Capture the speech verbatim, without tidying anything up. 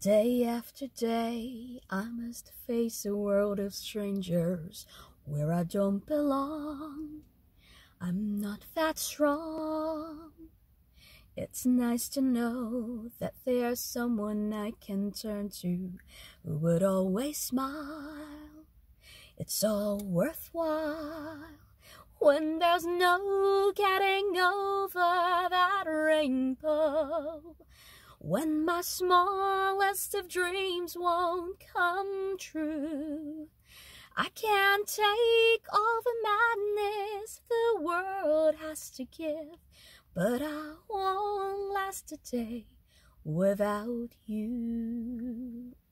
Day after day, I must face a world of strangers where I don't belong. I'm not that strong. It's nice to know that there's someone I can turn to who would always smile. It's all worthwhile when there's no getting over that rainbow. When my smallest of dreams won't come true, I can't take all the madness the world has to give, but I won't last a day without you.